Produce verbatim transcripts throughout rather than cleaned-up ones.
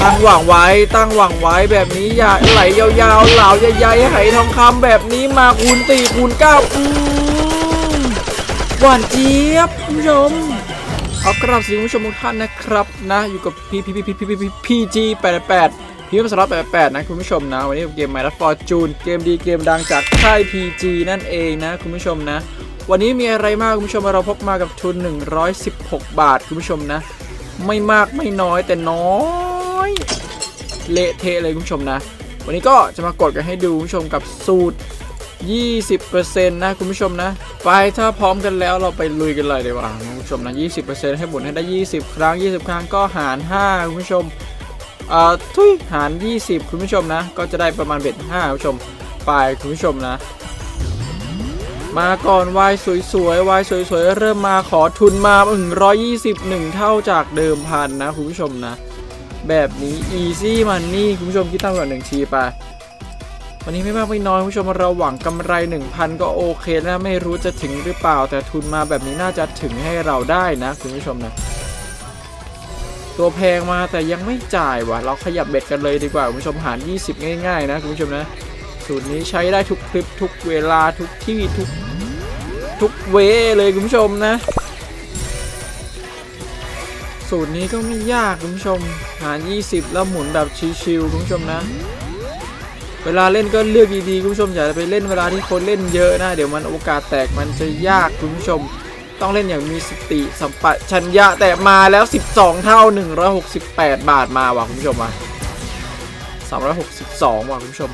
ตั้งหวังไว้ตั้งหวังไว้แบบนี้อย่าไหลยาวๆเหลาใหญ่ๆไหทองคำแบบนี้มาคูณสี่คูณเก้าอืมหวานเจี๊ยบคุณผู้ชมขอกราบสวัสดีคุณผู้ชมทุกท่านนะครับนะอยู่กับพีพีพีพีพีพีพีจีแปดแปดพีพีสล็อตแปดแปดนะคุณผู้ชมนะวันนี้เกม My Life Fortune เกมดีเกมดังจากค่าย พี จี นั่นเองนะคุณผู้ชมนะวันนี้มีอะไรมากคุณผู้ชมเราพบมากับทุนหนึ่งร้อยสิบหกบาทคุณผู้ชมนะไม่มากไม่น้อยแต่น้อยเละเทะเลยคุณผู้ชมนะวันนี้ก็จะมากดกันให้ดูคุณผู้ชมกับสูตร ยี่สิบเปอร์เซ็นต์ นะคุณผู้ชมนะไปถ้าพร้อมกันแล้วเราไปลุยกันเลยดีกว่าคุณผู้ชมนะ ยี่สิบเปอร์เซ็นต์ ให้หมุนให้ได้ยี่สิบครั้งยี่สิบครั้งก็หารห้าคุณผู้ชมเอ่อทุยหารยี่สิบคุณผู้ชมนะก็จะได้ประมาณเบ็ดห้าคุณผู้ชมไปคุณผู้ชมนะมาก่อนวายสวยๆวายสวยๆเริ่มมาขอทุนมาหนึ่งร้อยยี่สิบหนึ่งเท่าจากเดิมพันนะคุณผู้ชมนะแบบนี้ easy money คุณผู้ชมคิดตั้งก่อนหนึ่งทีไปวันนี้ไม่มากไม่น้อยคุณผู้ชมเราหวังกำไร หนึ่งพัน ก็โอเคนะไม่รู้จะถึงหรือเปล่าแต่ทุนมาแบบนี้น่าจะถึงให้เราได้นะคุณผู้ชมนะตัวแพงมาแต่ยังไม่จ่ายว่ะเราขยับเบ็ดกันเลยดีกว่าคุณผู้ชมหารยี่สิบง่ายๆนะคุณผู้ชมนะสูตรนี้ใช้ได้ทุกคลิปทุกเวลาทุกที่ทุกทุกเวเลยคุณผู้ชมนะสูตรนี้ก็ไม่ยากคุณผู้ชมหารยี่สิบแล้วหมุนแบบชิลๆคุณผู้ชมนะเวลาเล่นก็เลือกดีๆคุณผู้ชมอย่าไปเล่นเวลาที่คนเล่นเยอะนะเดี๋ยวมันโอกาสแตกมันจะยากคุณผู้ชมต้องเล่นอย่างมีสติสัมปชัญญะแต่มาแล้วสิบสองเท่าหนึ่งร้อยหกสิบแปดบาทมาว่ะคุณผู้ชมมาสามร้อยหกสิบสองว่ะคุณผู้ชม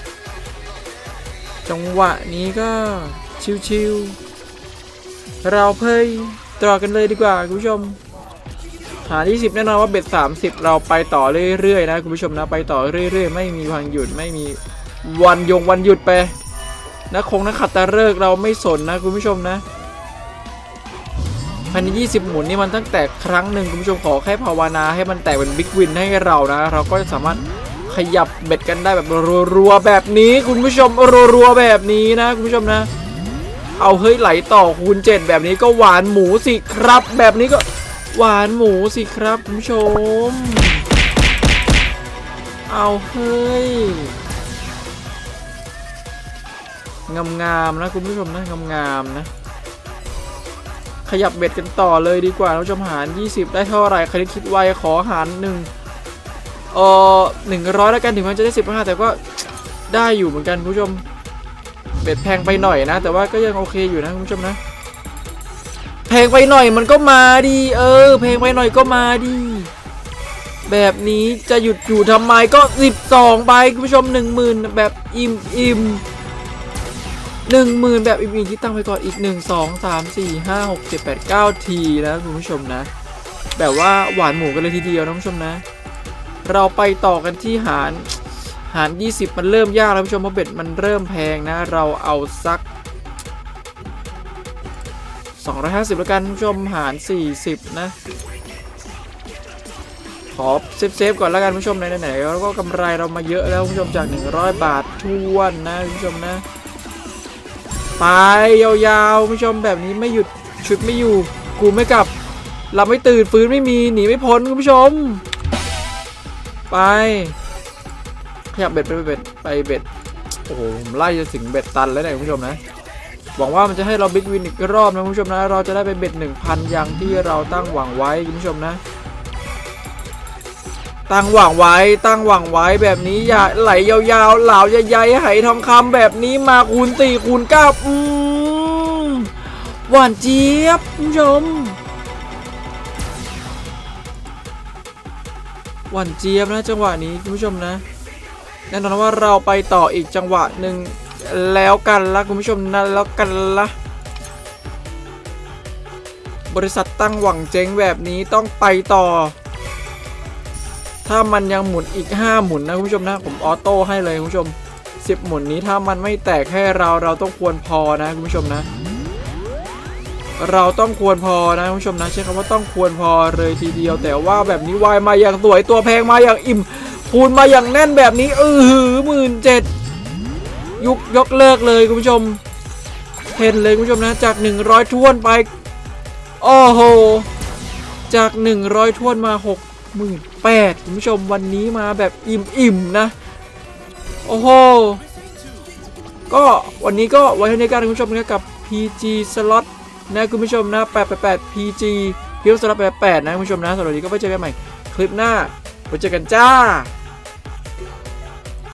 จังหวะนี้ก็ชิวๆเราเพิ่งต่อกันเลยดีกว่าคุณผู้ชมหายี่สิบแน่นอนว่าเบ็ดสามสิบเราไปต่อเรื่อยๆนะคุณผู้ชมนะไปต่อเรื่อยๆไม่มีวันหยุดไม่มีวันยงวันหยุดไปนะคงนะขัดตะเลิกเราไม่สนนะคุณผู้ชมนะภายในยี่สิบหมุนนี่มันตั้งแต่ครั้งหนึ่งคุณผู้ชมขอแค่ภาวนาให้มันแตกเป็นบิ๊กวินให้เรานะเราก็จะสามารถขยับเบ็ดกันได้แบบรัวๆแบบนี้คุณผู้ชมรัวๆแบบนี้นะคุณผู้ชมนะเอาเฮ้ยไหลต่อคูณเจ็ดแบบนี้ก็หวานหมูสิครับแบบนี้ก็หวานหมูสิครับคุณผู้ชมเอาเฮ้ยงามๆนะคุณผู้ชมนะงามๆนะขยับเบ็ดกันต่อเลยดีกว่าคุณผู้ชมหารยี่สิบได้เท่าไหร่ใครที่คิดไวขอหารหนึ่งเออหนึ่งร้อยแล้วกันถึงมันจะได้สิบห้าแต่ก็ได้อยู่เหมือนกันคุณผู้ชมเบ็ดแพงไปหน่อยนะแต่ว่าก็ยังโอเคอยู่นะคุณผู้ชมนะแพงไปหน่อยมันก็มาดีเออแพงไปหน่อยก็มาดีแบบนี้จะหยุดอยู่ทำไมก็สิบสองใบคุณผู้ชมหนึ่งหมื่นแบบอิ่มอิ่มหนึ่งหมื่นแบบอิ่มอิ่มที่ตั้งไปก่อนอีกหนึ่งสองสามสี่ห้าหกเจ็ดแปดเก้าทีนะคุณผู้ชมนะแบบว่าหวานหมูกันเลยทีเดียวนะคุณผู้ชมนะเราไปต่อกันที่หารหารยี่สิบมันเริ่มยากแล้วคุณผู้ชมเพราะเบ็ดมันเริ่มแพงนะเราเอาสักสองร้อยห้าสิบแล้วกันผู้ชมหารสี่สิบนะขอเซฟเซฟก่อนแล้วกันผู้ชมไหนๆแล้วก็กำไรเรามาเยอะแล้วผู้ชมจากหนึ่งร้อยบาททวนนะผู้ชมนะไปยาวๆผู้ชมแบบนี้ไม่หยุดชุดไม่อยู่กูไม่กลับเราไม่ตื่นฟื้นไม่มีหนีไม่พ้นคุณผู้ชมไปขยับเบ็ดไปเบ็ดไปเบ็ดโอ้โหผมไล่จะถึงเบ็ดตันแล้วเนี่ยคุณผู้ชมนะหวังว่ามันจะให้เราบิ๊กวินอีกรอบนะคุณผู้ชมนะเราจะได้ไปเบ็ด หนึ่งพัน อย่างที่เราตั้งหวังไว้คุณผู้ชมนะตั้งหวังไว้ตั้งหวังไว้แบบนี้อย่าไหลยาวๆเหลาใหญ่ๆไหทองคำแบบนี้มาคูณสี่คูณเก้าอืมหวานเจี๊ยบคุณผู้ชมหวานเจี๊ยบนะจังหวะนี้คุณผู้ชมนะแน่นอนว่าเราไปต่ออีกจังหวะหนึ่งแล้วกันละคุณผู้ชมนะแล้วกันละบริษัทตั้งหวังเจ๊งแบบนี้ต้องไปต่อถ้ามันยังหมุนอีกห้าหมุนนะคุณผู้ชมนะผมออโต้ให้เลยคุณผู้ชมสิบหมุนนี้ถ้ามันไม่แตกให้เราเราต้องควรพอนะคุณผู้ชมนะเราต้องควรพอนะคุณผู้ชมนะใช้คำว่าต้องควรพอเลยทีเดียวแต่ว่าแบบนี้วายมาอย่างสวยตัวแพงมาอย่างอิ่มคูณมาอย่างแน่นแบบนี้เออหือหมื่นเจ็ดยุบยกเลิกเลยคุณผู้ชมเห็นเลยคุณผู้ชมนะจากหนึ่งร้อยท้วนไปโอ้โหจากหนึ่งร้อยท้วนมาหกหมื่นแปดคุณผู้ชมวันนี้มาแบบอิ่มๆนะโอ้โหก็วันนี้ก็ไว้ให้ในการคุณผู้ชมนะกับ พี จี Slot นะคุณผู้ชมนะแปดแปดแปด พี จี Hero Slot แปดแปดแปดนะคุณผู้ชมนะสำหรับวันนี้ก็ไว้เจอกันใหม่คลิปหน้าไว้เจอกันจ้า